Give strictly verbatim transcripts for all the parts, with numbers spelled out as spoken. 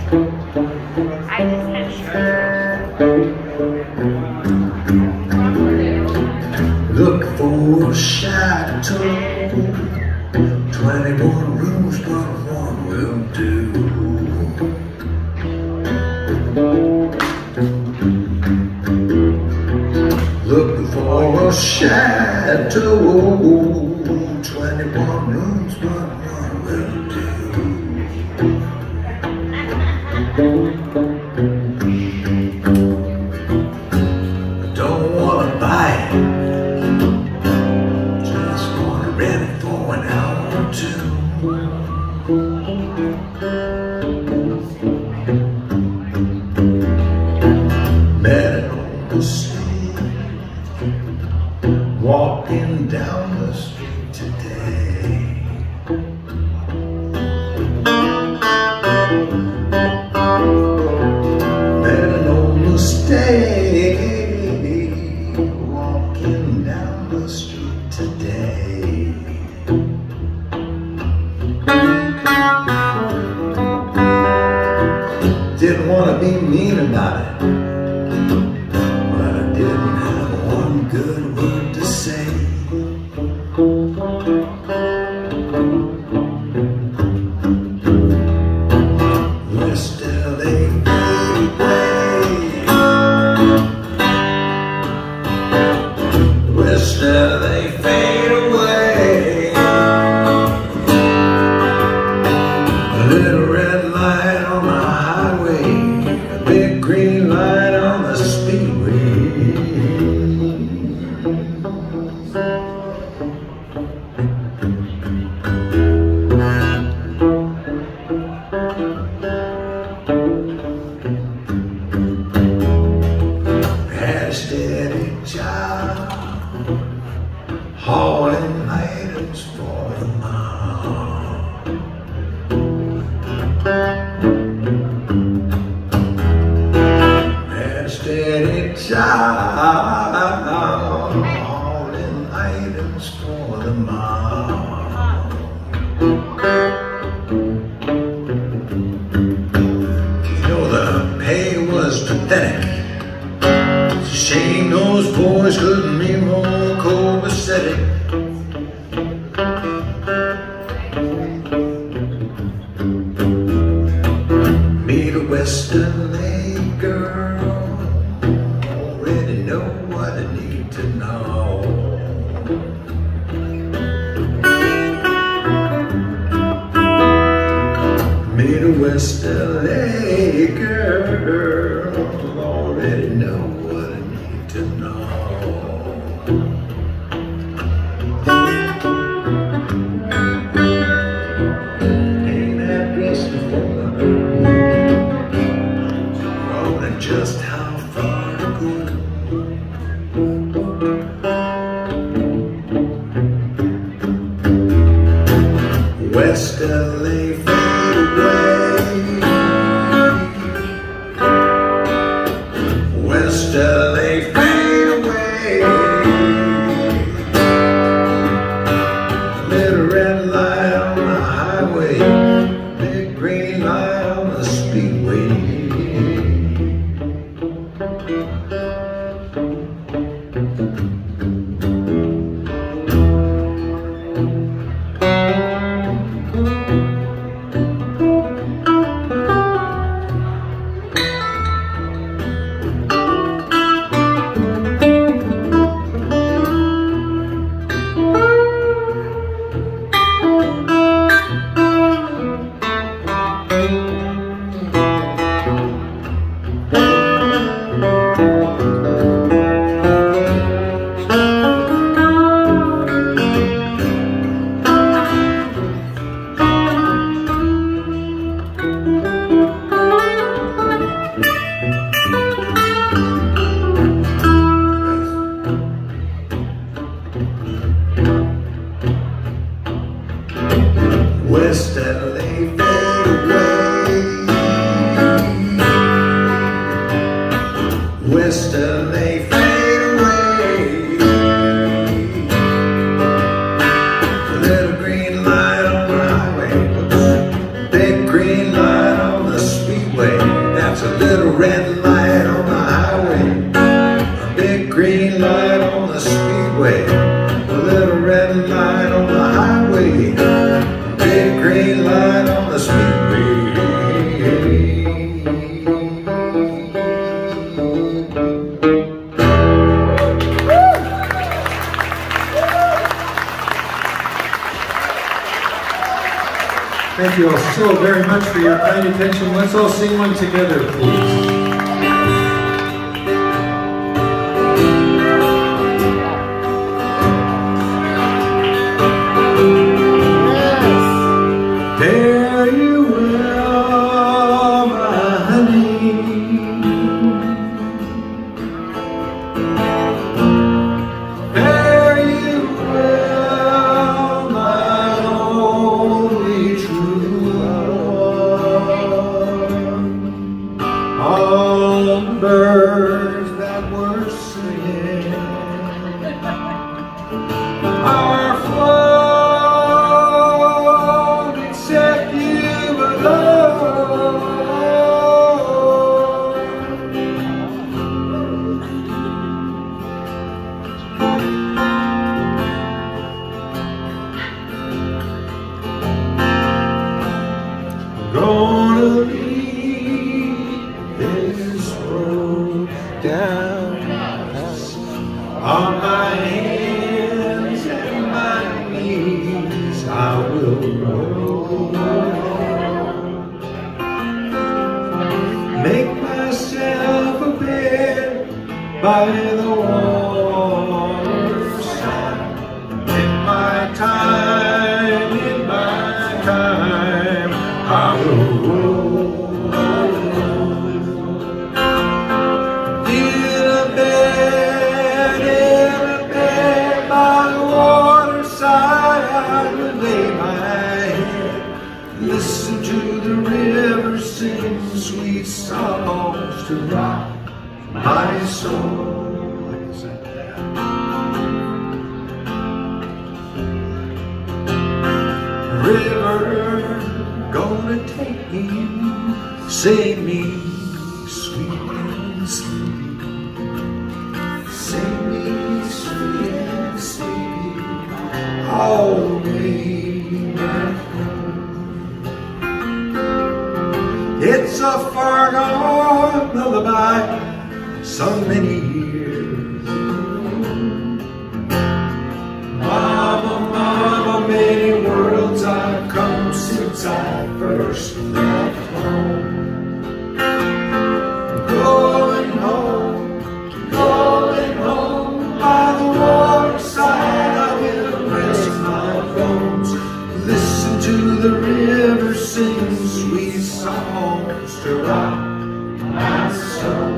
Look for a chateau, twenty-one rooms, but one will do. Looking for a chateau, twenty-one rooms, but one will do. I don't wanna buy it, just wanna rent it for an hour or two. Met it on the street, walking down the street today. Met it on the stage, walking down the street today. Didn't want to be mean about it, but I didn't have one good word to say. West L A Fadeaway, West L A Fadeaway. A little red light on the highway, a big green light on the speedway. Had a steady job, hauling items for the mom. Had a steady job, hauling items for the mom. You know, the pay was pathetic. It's a shame those boys couldn't be more copacetic. Meet a West L A girl, already know what I need to know. Meet a West L A girl, already know what I need to know. Ain't that blissful? Rolling just how far to go. West L A Fadeaway, West L A Fadeaway. Little red light on the highway, big green light on the speedway. West L A Fadeaway, so very much for your kind attention. Let's all sing one together, please. Fare you well, my honey. Fare you well, my only true love. All the birds that were singing are flown. Gonna leave this road down on my hands and my knees. I will roll, make myself a bed by the waterside. In my time, in my time, I will roll, in a bed, in a bed by the waterside. I will lay my head, listen to the river sing sweet songs to rock my soul. Like I said, river gonna take me, save me, sweet and sleepy. Save me, sweet and sleepy, all way back home. It's a far gone lullaby, sung many years ago. Mama, mama, many worlds I've come since I first left home. Going home, going home, by the waterside I will rest my bones. Listen to the river sing sweet songs to rock my soul.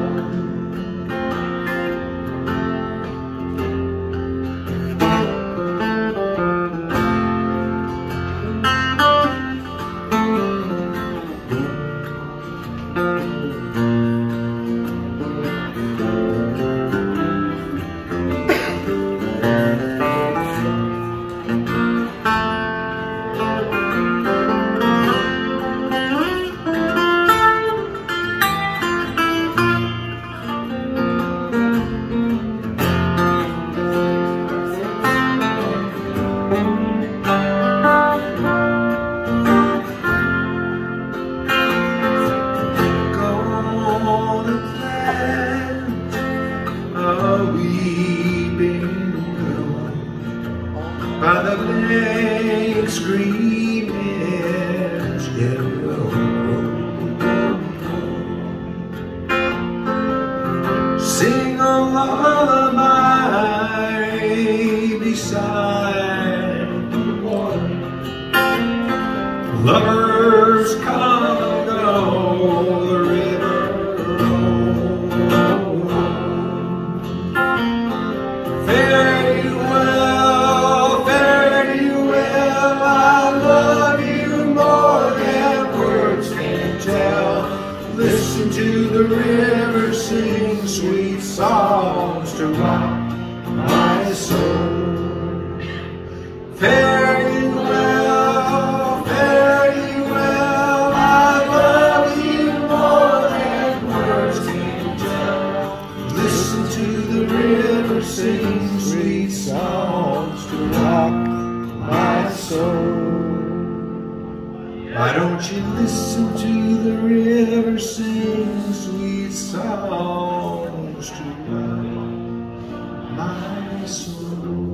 By the lake's green edge, get sing a lullaby beside the water. Lovers come and go, the river rolls. Fare you well, fare you well, I love you more than words can tell. Listen to the river sing sweet songs to rock my soul. Fare you well, fare you well, I love you more than words can tell. Listen to the river sing sweet songs to rock my soul. Why don't you listen to the river sing sweet songs to rock my soul?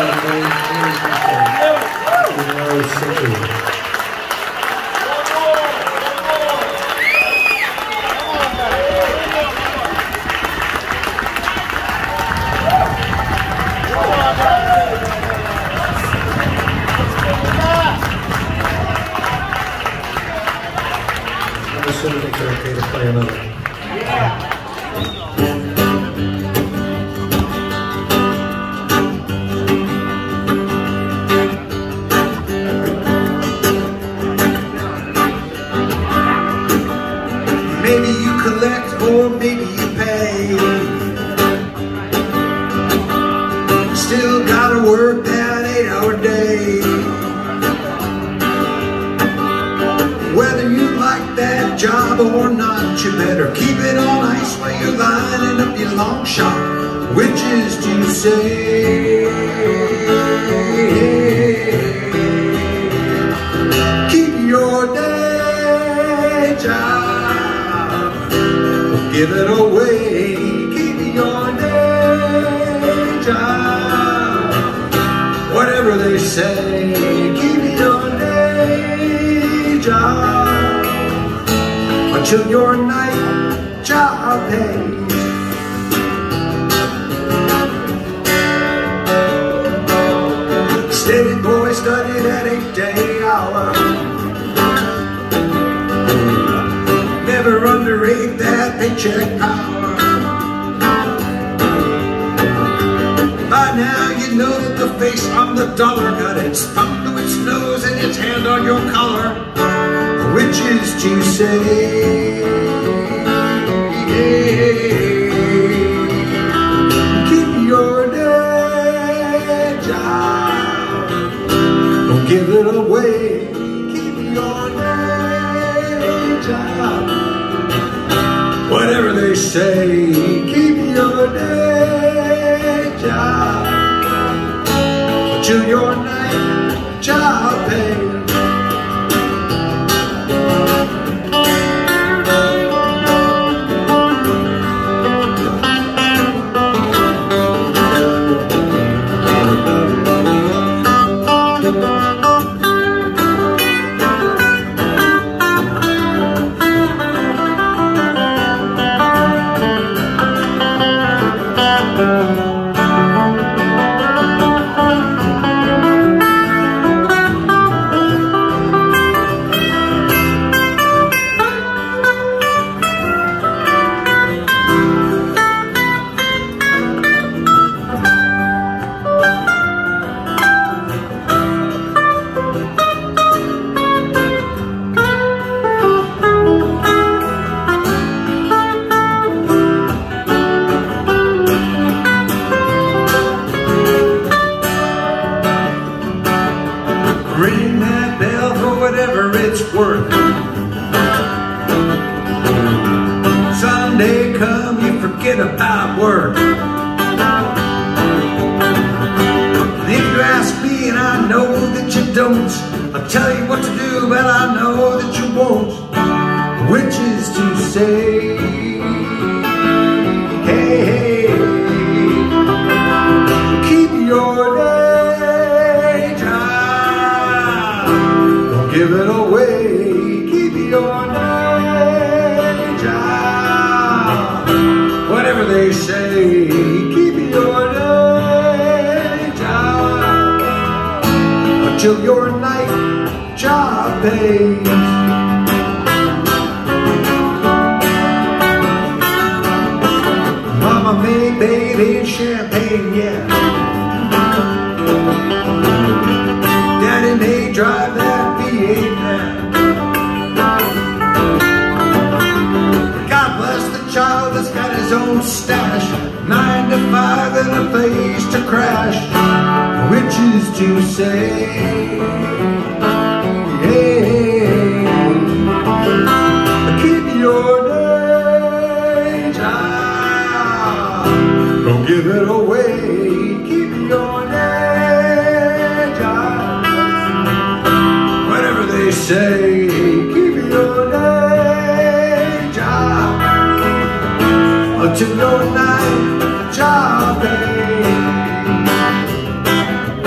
Until your night job ends.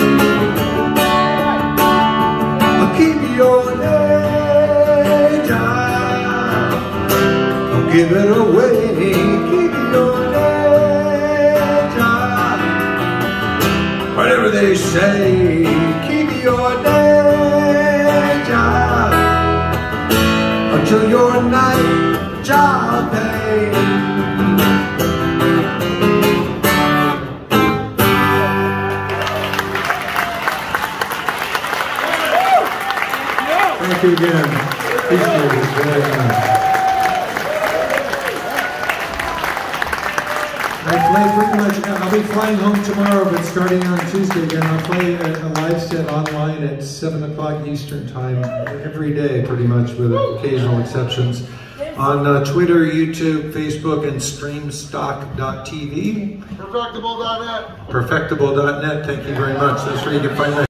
give it away. Keep your day job. Whatever they say, keep your day job until your night job pays. Thank you again. Appreciate it very much. I play pretty much, I'll be flying home tomorrow, but starting on Tuesday again, I'll play a, a live set online at seven o'clock Eastern time every day, pretty much, with occasional exceptions. On uh, Twitter, YouTube, Facebook, and streamstock dot T V. Perfectible dot net. Perfectible dot net, thank you very much. That's where you can find that.